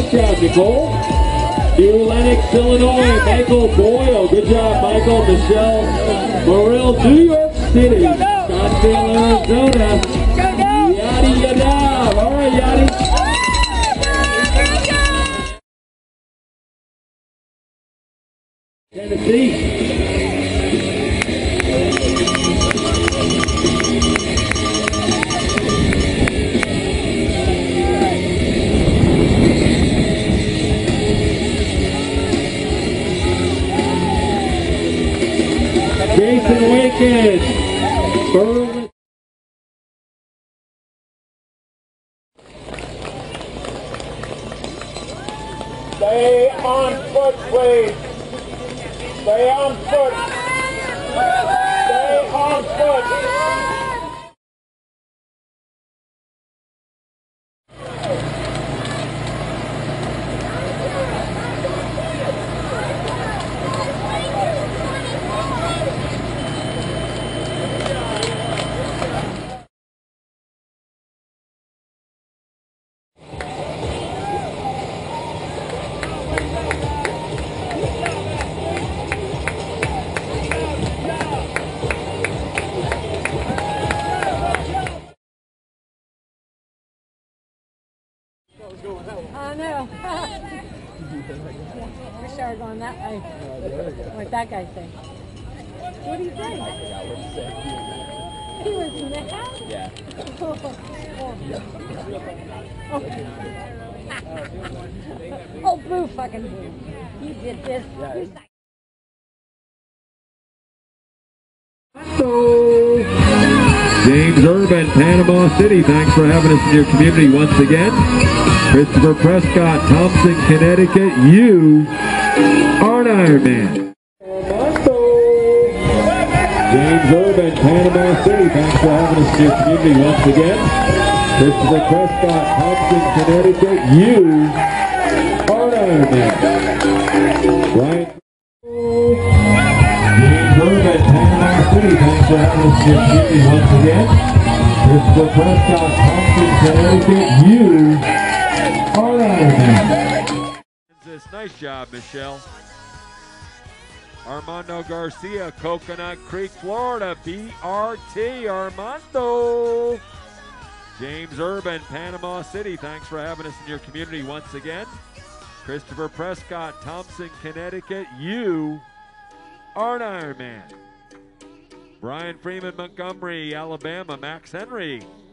Nice job, Nicole. New Lenox, Illinois, Michael Boyle. Good job, Michael. Michelle Morrill, New York City. Scottsdale, Arizona. Yadi yada. All right, Yadi. Tennessee. Jason Wickens. Berlin. Stay on foot, please. Stay on foot. Stay on foot. I know. Wish I were going that way. What that guy say? What do you think? He was in the house? Yeah. Oh, boo, fucking boo. You did this. James Urban, Panama City, thanks for having us in your community once again. Christopher Prescott, Thompson, Connecticut, you are an Ironman. James Urban, Panama City, thanks for having us in your community once again. Christopher Prescott, Thompson, Connecticut, you are an Ironman. Brian. Urban, Panama City, thanks for having us in your community once again. Christopher Prescott, Thompson, Connecticut, you are an Ironman. Nice job, Michelle. Armando Garcia, Coconut Creek, Florida, BRT, Armando. James Urban, Panama City, thanks for having us in your community once again. Christopher Prescott, Thompson, Connecticut, you are an Ironman. Brian Freeman, Montgomery, Alabama, Max Henry.